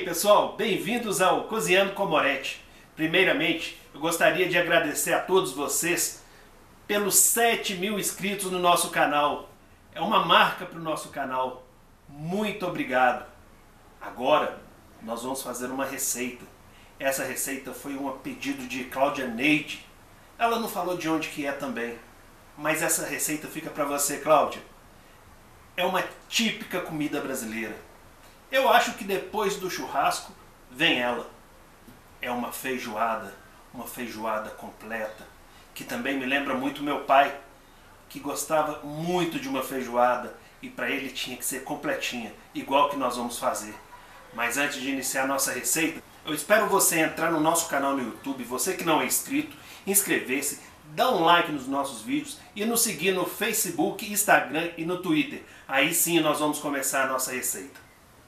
pessoal, bem-vindos ao Cozinhando com Moretti. Primeiramente, eu gostaria de agradecer a todos vocês pelos 7.000 inscritos no nosso canal. É uma marca para o nosso canal. Muito obrigado. Agora, nós vamos fazer uma receita. Essa receita foi um pedido de Cláudia Neide. Ela não falou de onde que é também, mas essa receita fica para você, Cláudia. É uma típica comida brasileira. Eu acho que depois do churrasco vem ela. É uma feijoada completa, que também me lembra muito meu pai, que gostava muito de uma feijoada e para ele tinha que ser completinha, igual que nós vamos fazer. Mas antes de iniciar a nossa receita, eu espero você entrar no nosso canal no YouTube, você que não é inscrito, inscrever-se, dar um like nos nossos vídeos e nos seguir no Facebook, Instagram e no Twitter. Aí sim nós vamos começar a nossa receita.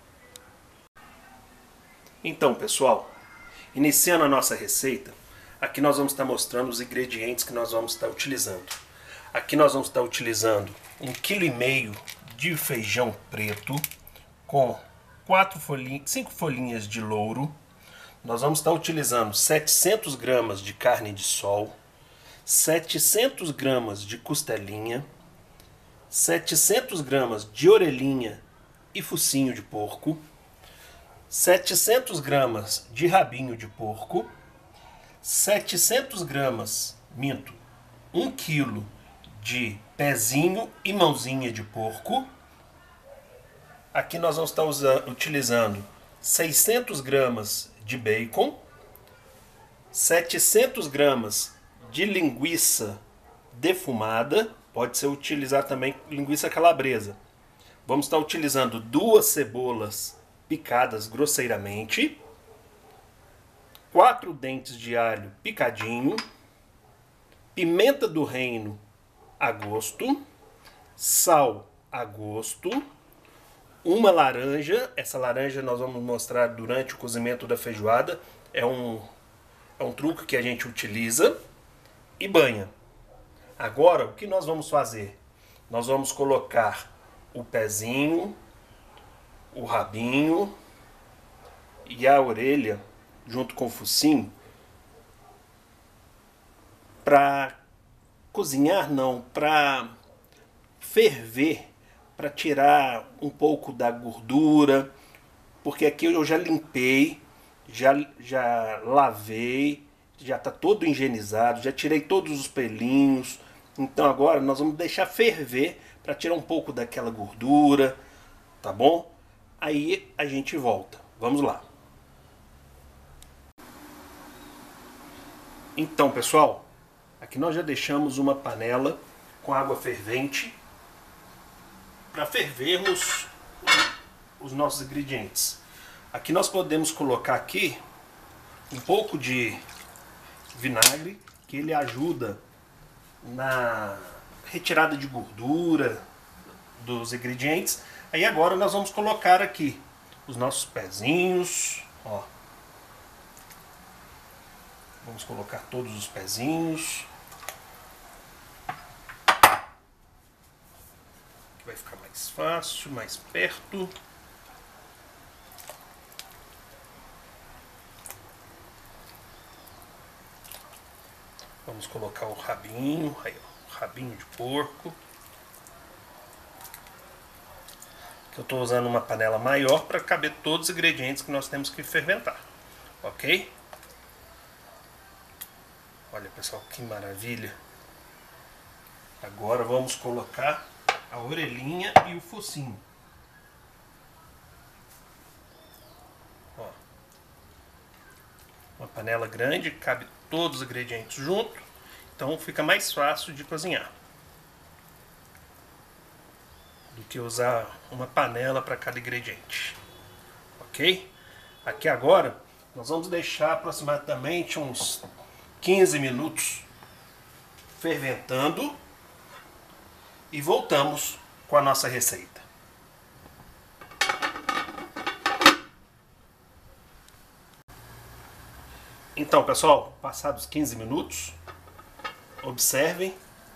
Então, pessoal, iniciando a nossa receita, aqui nós vamos estar mostrando os ingredientes que nós vamos estar utilizando. Aqui nós vamos estar utilizando 1,5 kg de feijão preto com 5 folhinhas de louro. Nós vamos estar utilizando 700 gramas de carne de sol, 700 gramas de costelinha, 700 gramas de orelhinha e focinho de porco, 700 gramas de rabinho de porco, 700 gramas, 1 kg de pezinho e mãozinha de porco. Aqui nós vamos estar utilizando 600 gramas de bacon, 700 gramas de linguiça defumada, pode ser utilizar também linguiça calabresa. Vamos estar utilizando 2 cebolas picadas grosseiramente, 4 dentes de alho picadinho, pimenta do reino a gosto, sal a gosto, uma laranja. Essa laranja nós vamos mostrar durante o cozimento da feijoada, é um truque que a gente utiliza, e banha. Agora o que nós vamos fazer? Nós vamos colocar o pezinho, o rabinho e a orelha junto com o focinho para cozinhar, não, para ferver, para tirar um pouco da gordura, porque aqui eu já limpei, já lavei, já está todo higienizado, já tirei todos os pelinhos. Então agora nós vamos deixar ferver para tirar um pouco daquela gordura, tá bom? Aí a gente volta. Vamos lá. Então, pessoal, aqui nós já deixamos uma panela com água fervente para fervermos os nossos ingredientes. Aqui nós podemos colocar aqui um pouco de vinagre, que ele ajuda na retirada de gordura dos ingredientes. Aí agora nós vamos colocar aqui os nossos pezinhos, ó. Vamos colocar todos os pezinhos. Que vai ficar mais fácil, mais perto. Vamos colocar o rabinho, aí, ó, o rabinho de porco. Eu estou usando uma panela maior para caber todos os ingredientes que nós temos que ferventar, ok? Olha, pessoal, que maravilha! Agora vamos colocar a orelhinha e o focinho. Ó, uma panela grande, cabe todos os ingredientes junto, então fica mais fácil de cozinhar do que usar uma panela para cada ingrediente, ok? Aqui agora nós vamos deixar aproximadamente uns 15 minutos ferventando e voltamos com a nossa receita. Então, pessoal, passados 15 minutos, observem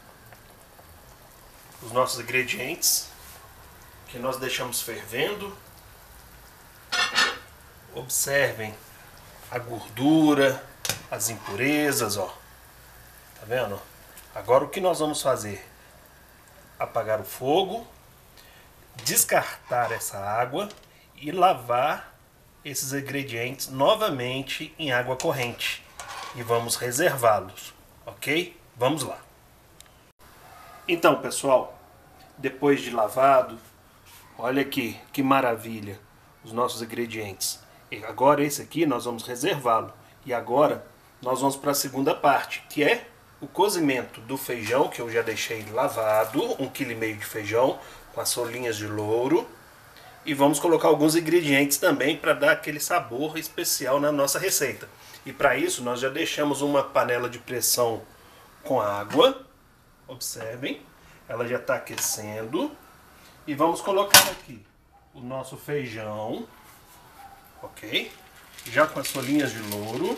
os nossos ingredientes que nós deixamos fervendo. Observem a gordura, as impurezas, ó. Tá vendo? Agora o que nós vamos fazer? Apagar o fogo, descartar essa água e lavar esses ingredientes novamente em água corrente. E vamos reservá-los, ok? Vamos lá. Então, pessoal, depois de lavado, olha aqui que maravilha os nossos ingredientes. E agora esse aqui nós vamos reservá-lo. E agora nós vamos para a segunda parte, que é o cozimento do feijão, que eu já deixei lavado, 1,5 kg de feijão com as folhinhas de louro. E vamos colocar alguns ingredientes também para dar aquele sabor especial na nossa receita. E para isso nós já deixamos uma panela de pressão com água. Observem, ela já está aquecendo. E vamos colocar aqui o nosso feijão, ok? Já com as folhinhas de louro.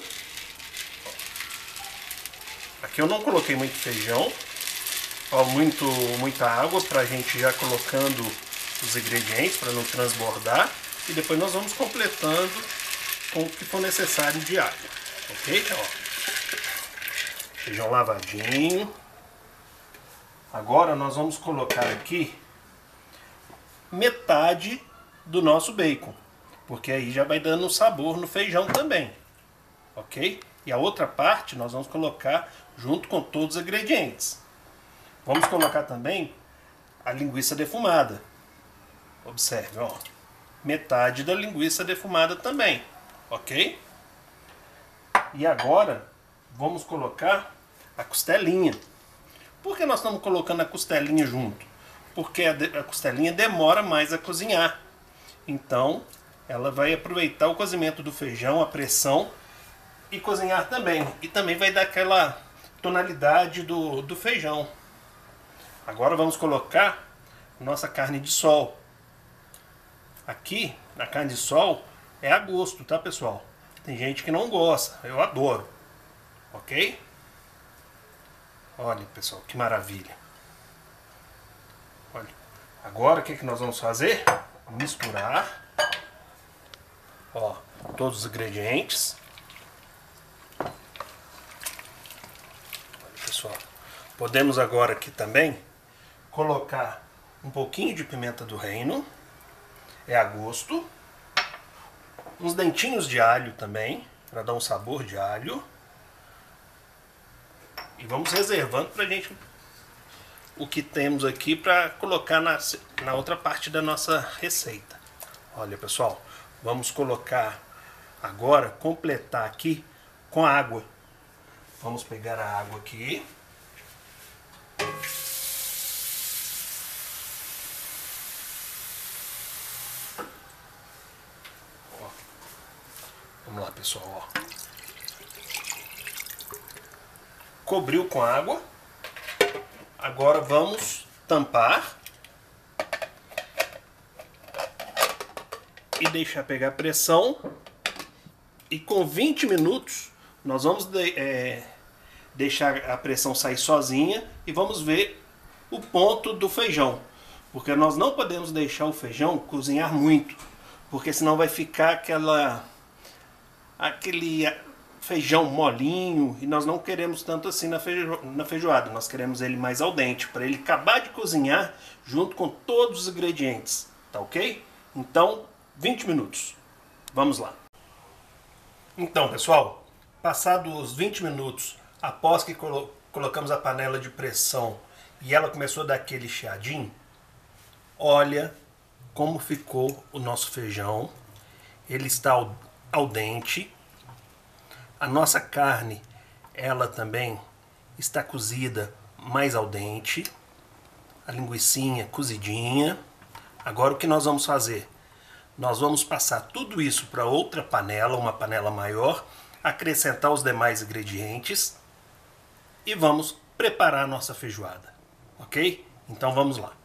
Aqui eu não coloquei muito feijão, ó, muita água para a gente já colocando os ingredientes para não transbordar. E depois nós vamos completando com o que for necessário de água, ok? Ó, feijão lavadinho. Agora nós vamos colocar aqui metade do nosso bacon, porque aí já vai dando um sabor no feijão também, ok? E a outra parte nós vamos colocar junto com todos os ingredientes. Vamos colocar também a linguiça defumada. Observe, ó, metade da linguiça defumada também, ok? E agora vamos colocar a costelinha. Por que nós estamos colocando a costelinha junto? Porque a costelinha demora mais a cozinhar. Então, ela vai aproveitar o cozimento do feijão, a pressão, e cozinhar também. E também vai dar aquela tonalidade do feijão. Agora vamos colocar nossa carne de sol. Aqui, na carne de sol, é a gosto, tá, pessoal? Tem gente que não gosta, eu adoro. Ok? Olha, pessoal, que maravilha. Olha. Agora o que nós vamos fazer? Misturar, ó, todos os ingredientes. Olha, pessoal, podemos agora aqui também colocar um pouquinho de pimenta do reino, é a gosto, uns dentinhos de alho também, para dar um sabor de alho. E vamos reservando pra gente o que temos aqui para colocar na outra parte da nossa receita. Olha, pessoal, vamos colocar agora, completar aqui com água. Vamos pegar a água aqui. Ó. Vamos lá, pessoal, ó. Cobriu com água. Agora vamos tampar e deixar pegar pressão. E com 20 minutos nós vamos deixar a pressão sair sozinha e vamos ver o ponto do feijão. Porque nós não podemos deixar o feijão cozinhar muito, porque senão vai ficar aquele feijão molinho, e nós não queremos tanto assim na feijoada. Nós queremos ele mais al dente, para ele acabar de cozinhar junto com todos os ingredientes, tá ok? Então, 20 minutos. Vamos lá. Então, pessoal, passados os 20 minutos, após que colocamos a panela de pressão e ela começou a dar aquele chiadinho, olha como ficou o nosso feijão. Ele está al dente. A nossa carne, ela também está cozida mais al dente. A linguicinha cozidinha. Agora o que nós vamos fazer? Nós vamos passar tudo isso para outra panela, uma panela maior, acrescentar os demais ingredientes e vamos preparar a nossa feijoada, ok? Então vamos lá.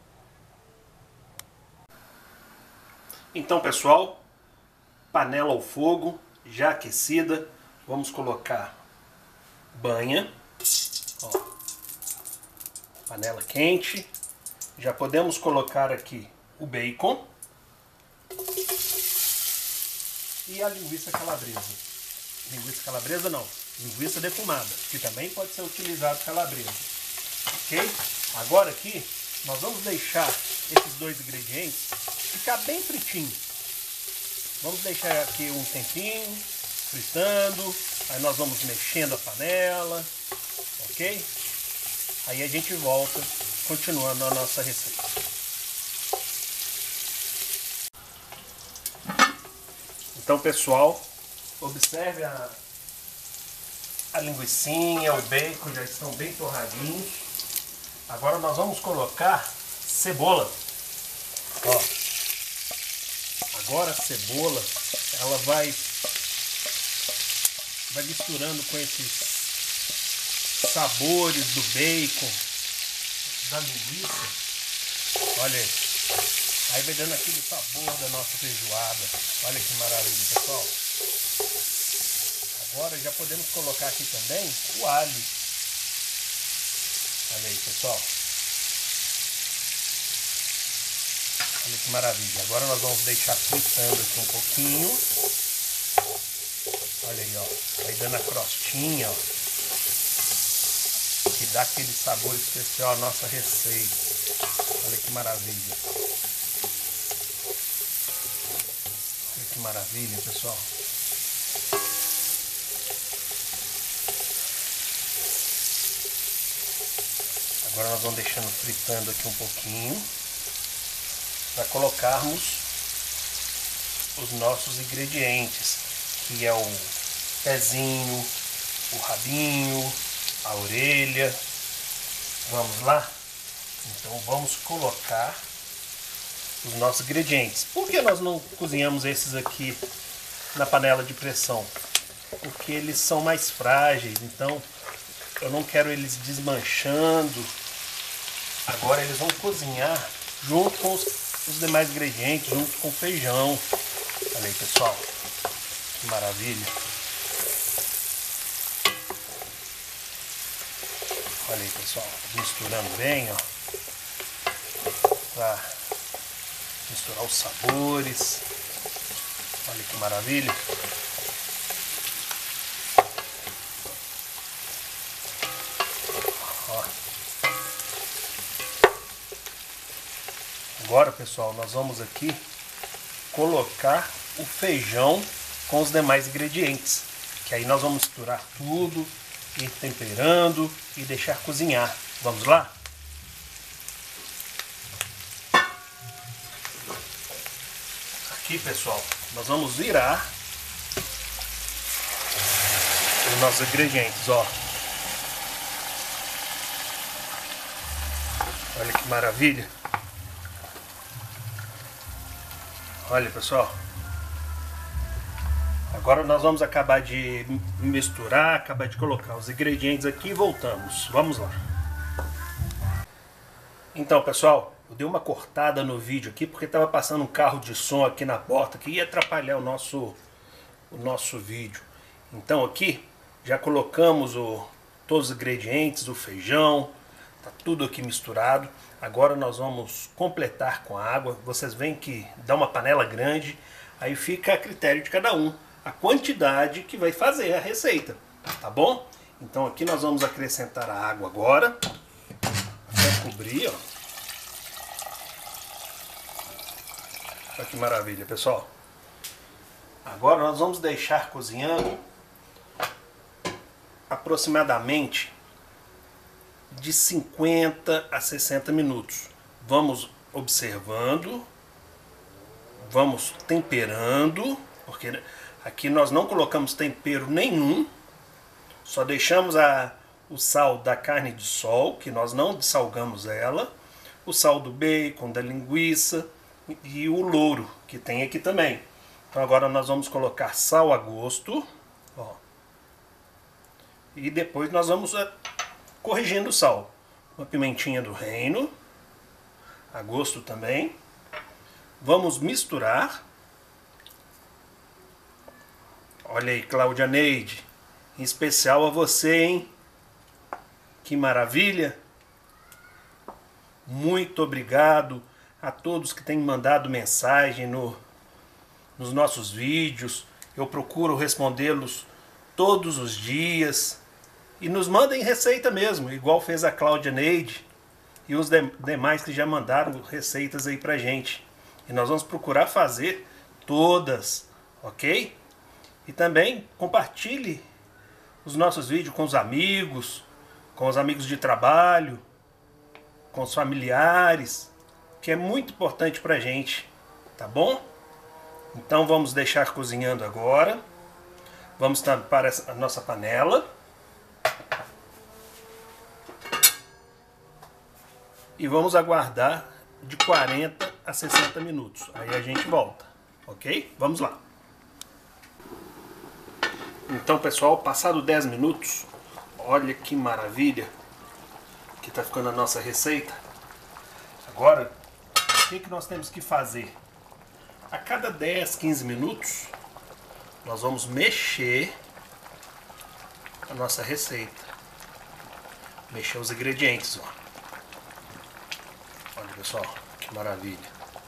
Então, pessoal, panela ao fogo, já aquecida. Vamos colocar banha, ó, panela quente. Já podemos colocar aqui o bacon. e a linguiça calabresa. Linguiça calabresa não, linguiça defumada, que também pode ser utilizado calabresa. Ok? Agora aqui nós vamos deixar esses dois ingredientes ficar bem fritinho. Vamos deixar aqui um tempinho, fritando, aí nós vamos mexendo a panela, ok? Aí a gente volta, continuando a nossa receita. Então, pessoal, observe a linguicinha, o bacon já estão bem torradinhos. Agora nós vamos colocar cebola. Ó, agora a cebola, ela vai misturando com esses sabores do bacon, da linguiça. Olha aí. Aí vai dando aquele sabor da nossa feijoada. Olha que maravilha, pessoal. Agora já podemos colocar aqui também o alho. Olha aí, pessoal. Olha que maravilha. Agora nós vamos deixar fritando aqui um pouquinho. Olha aí, ó. Vai dando a crostinha, ó. Que dá aquele sabor especial à nossa receita. Olha que maravilha. Olha que maravilha, pessoal. Agora nós vamos deixando fritando aqui um pouquinho para colocarmos os nossos ingredientes, que é o pezinho, o rabinho, a orelha. Vamos lá? Então vamos colocar os nossos ingredientes. Por que nós não cozinhamos esses aqui na panela de pressão? Porque eles são mais frágeis, então eu não quero eles desmanchando. Agora eles vão cozinhar junto com os demais ingredientes, junto com o feijão. Olha aí, pessoal, que maravilha. Olha aí, pessoal, misturando bem, ó, para misturar os sabores. Olha que maravilha. Ó. Agora, pessoal, nós vamos aqui colocar o feijão com os demais ingredientes, que aí nós vamos misturar tudo, ir temperando e deixar cozinhar. Vamos lá? Aqui, pessoal, nós vamos virar os nossos ingredientes, ó. Olha que maravilha. Olha, pessoal. Agora nós vamos acabar de misturar, acabar de colocar os ingredientes aqui e voltamos. Vamos lá. Então, pessoal, eu dei uma cortada no vídeo aqui porque estava passando um carro de som aqui na porta que ia atrapalhar o nosso vídeo. Então aqui já colocamos todos os ingredientes, o feijão, tá tudo aqui misturado. Agora nós vamos completar com a água. Vocês veem que dá uma panela grande, aí fica a critério de cada um a quantidade que vai fazer a receita, tá bom? Então aqui nós vamos acrescentar a água agora, até cobrir, ó. Olha que maravilha, pessoal. Agora nós vamos deixar cozinhando aproximadamente de 50 a 60 minutos. Vamos observando, vamos temperando, porque aqui nós não colocamos tempero nenhum, só deixamos o sal da carne de sol, que nós não dessalgamos ela, o sal do bacon, da linguiça e o louro, que tem aqui também. Então agora nós vamos colocar sal a gosto, ó, e depois nós vamos corrigindo o sal. Uma pimentinha do reino, a gosto também. Vamos misturar. Olha aí, Cláudia Neide, em especial a você, hein? Que maravilha! Muito obrigado a todos que têm mandado mensagem nos nossos vídeos, Eu procuro respondê-los todos os dias. E nos mandem receita mesmo, igual fez a Cláudia Neide e os demais que já mandaram receitas aí pra gente. E nós vamos procurar fazer todas, ok? E também compartilhe os nossos vídeos com os amigos de trabalho, com os familiares, que é muito importante pra gente, tá bom? Então vamos deixar cozinhando agora. Vamos tampar a nossa panela. E vamos aguardar de 40 a 60 minutos. Aí a gente volta, ok? Vamos lá. Então, pessoal, passado 10 minutos, olha que maravilha que tá ficando a nossa receita. Agora, o que nós temos que fazer? A cada 10, 15 minutos, nós vamos mexer a nossa receita. Mexer os ingredientes, ó. Olha, pessoal, que maravilha.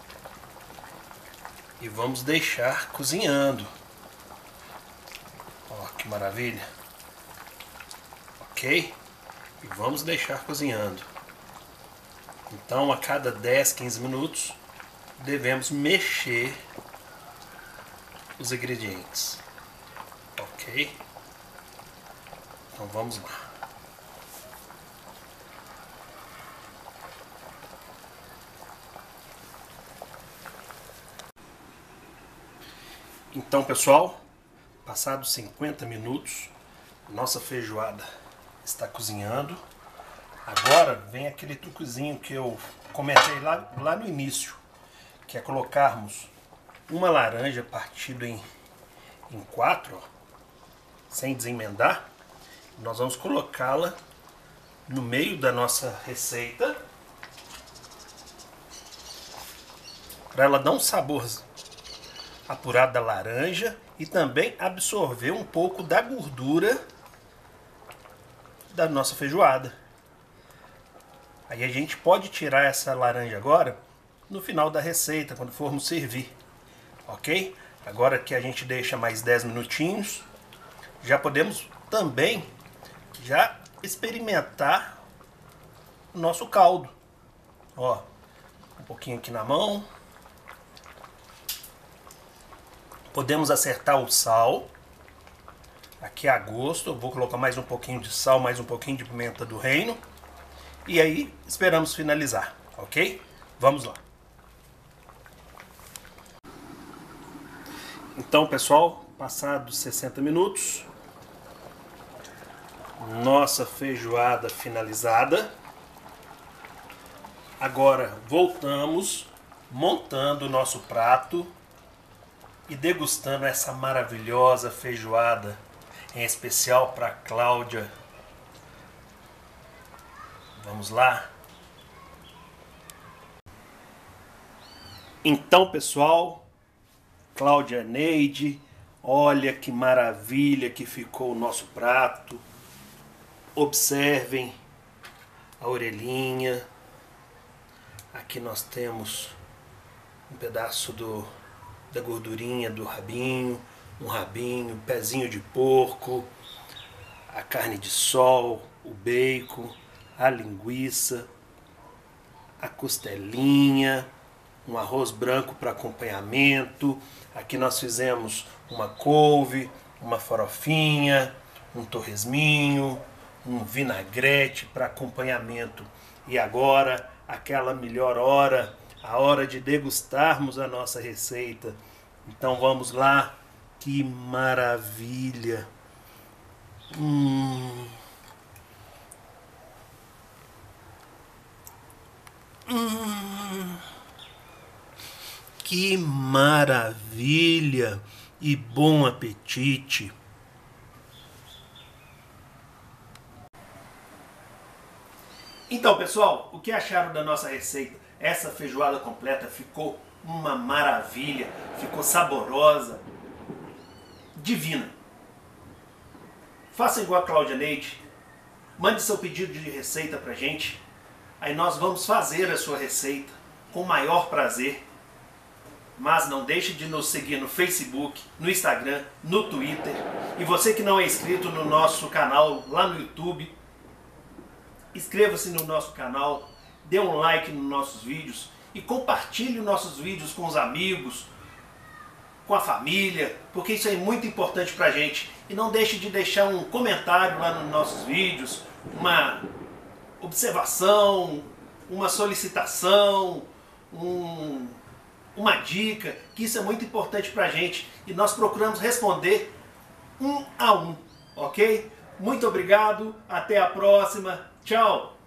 E vamos deixar cozinhando. Ó, que maravilha. Ok? E vamos deixar cozinhando. Então, a cada 10, 15 minutos, devemos mexer os ingredientes. Ok? Então, vamos lá. Então, pessoal, passados 50 minutos, nossa feijoada está cozinhando. Agora vem aquele truquezinho que eu comentei lá no início, que é colocarmos uma laranja partida em 4, ó, sem desemendar. Nós vamos colocá-la no meio da nossa receita, para ela dar um sabor apurado da laranja e também absorver um pouco da gordura da nossa feijoada. Aí a gente pode tirar essa laranja agora no final da receita, quando formos servir, ok? Agora que a gente deixa mais 10 minutinhos, já podemos também já experimentar o nosso caldo. Ó, um pouquinho aqui na mão. Podemos acertar o sal, aqui a gosto. Eu vou colocar mais um pouquinho de sal, mais um pouquinho de pimenta do reino. E aí esperamos finalizar, ok? Vamos lá. Então, pessoal, passados 60 minutos, nossa feijoada finalizada. Agora voltamos montando o nosso prato e degustando essa maravilhosa feijoada, em especial para Cláudia. Vamos lá? Então, pessoal, Cláudia Neide, olha que maravilha que ficou o nosso prato. Observem a orelhinha. Aqui nós temos um pedaço da gordurinha do rabinho, um rabinho, um pezinho de porco, a carne de sol, o bacon, a linguiça, a costelinha, um arroz branco para acompanhamento. Aqui nós fizemos uma couve, uma farofinha, um torresminho, um vinagrete para acompanhamento. E agora, aquela melhor hora, a hora de degustarmos a nossa receita. Então vamos lá. Que maravilha! Que maravilha! E bom apetite! Então, pessoal, o que acharam da nossa receita? Essa feijoada completa ficou uma maravilha, ficou saborosa, divina. Faça igual a Cláudia Neide, mande seu pedido de receita pra gente, aí nós vamos fazer a sua receita com o maior prazer. Mas não deixe de nos seguir no Facebook, no Instagram, no Twitter. E você que não é inscrito no nosso canal lá no YouTube, inscreva-se no nosso canal, dê um like nos nossos vídeos e compartilhe os nossos vídeos com os amigos, com a família, porque isso é muito importante pra gente. E não deixe de deixar um comentário lá nos nossos vídeos, uma observação, uma solicitação, uma dica, que isso é muito importante pra gente e nós procuramos responder um a um, ok? Muito obrigado, até a próxima, tchau!